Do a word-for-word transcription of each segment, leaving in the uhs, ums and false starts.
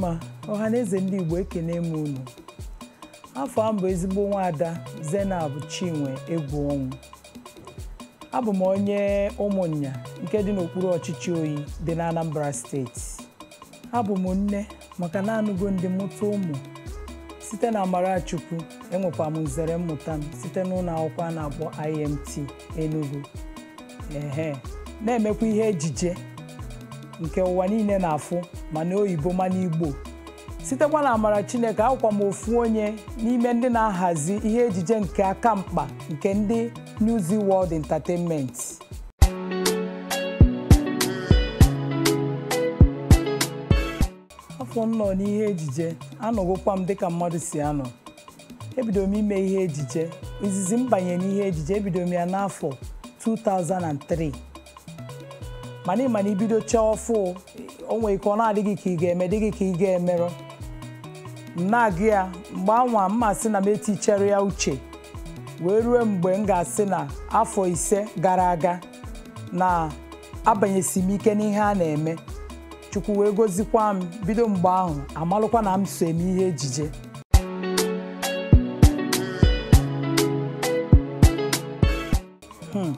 mma ọhaneze ndị Igbo ekene m unu. Afọ a bụ ezigbo nwaada Chinwe Egwuonwu. Abụ m onye ụmụnnya nke dị n'okpuru ọchịchị oyi dị na Anambra steeti. Abụ m nne maka na anụgo ndị mụta ụmụ site na amara Chukwu. Enwekwa m nzere mmụta m site n'ụlọ akwụkwọ a na-akpọ I M T Enugu. Ehe, na-emekwa ihe ejije nke ụwa niile na-afụ ma n'oyibo ma n'Igbo. Sitekwa na amara Chineke, akwụkwa m ofu onye n'ime ndị na-ahazi ihe ejije nke aka mkpa nke ndị News World Entertainment. Afọ m nọ n'ihe ejije, anọgokwa m dịka mmadụ si anọ. Ebido m ime ihe ejije, izizi m banye n'ihe ejije ebido m ya n'afọ two thousand three. Mana ịma na ibido chọọ ọfụ, onwe ike ọ na-adịghị ka ị ga-eme dịghị ka ị ga-emerụ. Na-agụ ya mgbe anwa mmasị na m etichere ya uche wee ruo mgbe m ga-asị na afọ ise gara aga na abanyesi m ike n'ihe a na-eme. Chukwu wee gozikwa m, bido mgbe ahụ amalụkwa na m so eme ihe ejije. Hmm.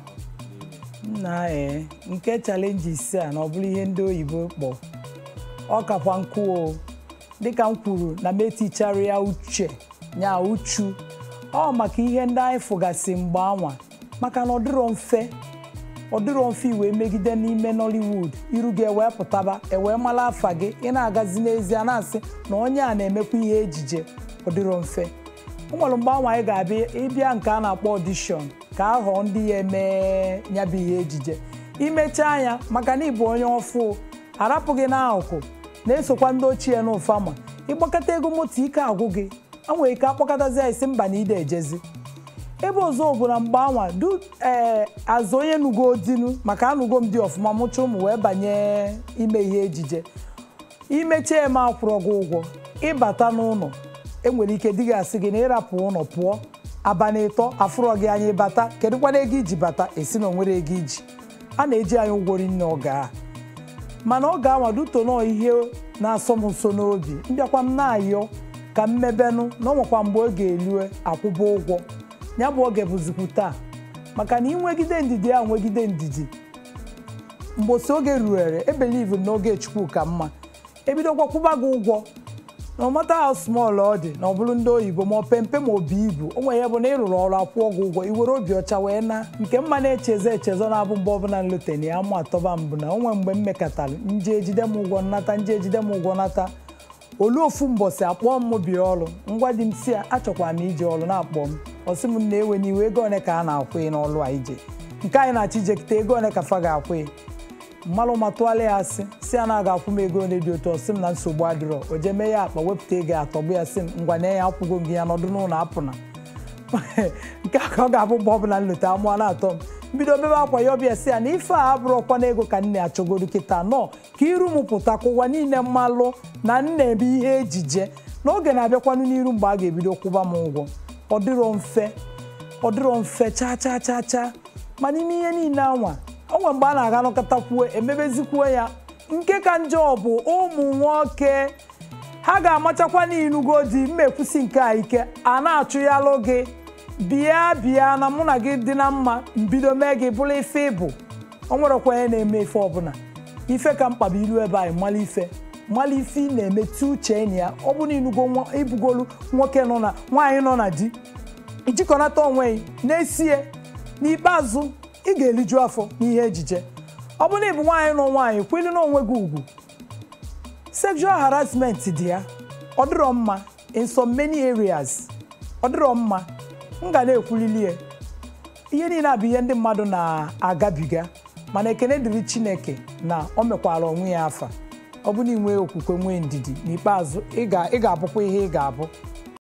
Na ee nke challenge ise a na ọ bụrụ ihe ndị oyibo kpọ ọ kakwa nkụ o, dịka m kwuru na m etichara ya uche nya uchu ọ maka ihe ndị anyị fụgasị mgbe anwa, maka na ọ dịrọ mfe ọ dịrọ mfe iwe megide n'ime Nollywood iru gị ewee pụtaba ewee mala afa gị ị na-agazi n'ezie na-asị na onye a na-emekwa ihe ejije. Ọ dịrọ mfe. O nwere mgbe anwa anyị ga-abịa ịbịa nke a na-akpọ audition ka ahọ ndị ya eme ya bụ ihe ejije. Imechaa anya maka na ịbụ onye ọfụ arapụghị n'akụkụ na-esokwa ndị ochie n'ụfama ịgbakọta ego moto ike agwụ gị, a nwere ike akpọkọtazi isi mba na ide ejezi. Ebe ọzọ bụ na mgbe anwa du ee azụ onye nugo dinu maka anụgo m dị ọfụma mụcha ụmụ wee banye ime ihe ejije. Imechie eme akwụrụ gị ụgwọ ịbata n'ụlọ, enwere ike dịghị asị gị na ịrapụ ụlọ pụọ abalị ịtọ afụrọ gị anya ịbata, kedụkwana ego iji bata esi na onwere ego iji. A na-eji anyị ụgwọ rinne oge a, mana ọ ga-anwa duto nọ ihe na-asọ m nso n'obi. Mbịakwa m na-ayọ ka m mebenụ na ọ nwekwa mgbe ọ ga-elue akwụba ụgwọ. Ya bụ oge bụzikwu taa, maka na inwegide ndidi ya nwegide ndidi. Mgbosi oge ruere ebelive n'oge Chukwu ka mma, ebidokwa kwụba gị ụgwọ no matter how small ọ dị na ọ bụrụ ndị oyibo ma ọ pempe ma obi ibu. O nwere ya bụ na ịrụrụ ọrụ akwụọ gị ụgwọ iwere obi ọcha wee na nke mma na-echeze echezọ na-abụ mgbe ọbụla nloteni ya mụ atọba mbụ na onwe mgbe m mekọtara nje ejide m ụgwọ nnata nje ejide m ụgwọ nata. Olu ofu mbọsị akpọọ m bịa ọrụ, ngwa dị m si ya achọkwa m ije ọrụ na-akpọ m ọsị m na-ewe n'iwe ego one ka a na-akwụ ị n'ọrụ a ije nke anyị na-achọ ijekịta ego one ka fa ga-akwụ mmalụ matụala ya asị si a na-aga akwụ m ego one dị otu ọsị m na nsogbu adịrọ. O jee mee ya akpa wepụta ego atọgbu ya sị m ngwa na ya akwụgo gị ya nọdụ n'ụlọ apụna. Nke a ka ọ ga-abụ mgbe ọbụla nleta amụọ na-atọ m mbido bebe akwa ya ọbịa si ya na ife a abụrụkwa na ego ka nne achọgodu kịta nọ ka iru m pụta ka ụwa niile mmalụ na nna ebe ihe ejije n'oge na-abịakwanụ n'iru mgbe a ga-ebido kwụba m ụgwọ. Ọ dịrọ mfe ọ dịrọ mfe chaa chaa chaa chaa, ma n'ime ihe niile anwa onwe mgbe a na-aga nọkọtakwuo emebezikwuo ya. Nke ka njọ bụ ụmụ nwoke ha ga-amachakwa n'inugo di mmekwusi nke a ike a na-achụ ya lụ gị bịa bịa na mụ na gị dị na mma mbido mee gị bụrụ ife ịbụ. O nwerekwa onye na-eme ife ọbụla ife ka mkpa bụ ilu ebe anyị mmalụ ife mmalụ ife ị na-emetụ uche enyi ya. Ọ bụ na inugo ibugolu nwoke nọ na nwaanyị nọ na di ijikọnata onwe na-esie n'ikpeazụ ị ga-eliju afọ n'ihe ejije. Ọ bụ na ịbụ nwaanyị nọ nwaanyị kwelu na onwe gị ugwu. Sexual harassment dị ya, ọ dịrọ mma in so many areas. Ọ dịrọ mma, m ga na-ekwulili ya. Ihe niile abụ ihe ndị mmadụ na-agabiga, mana ekene dịrị Chineke na o mekwara onwe ya afa. Ọ bụ na inwe okwukwe nwee ndidi n'ikpeazụ ị ga-abụkwa ihe ị ga-abụ.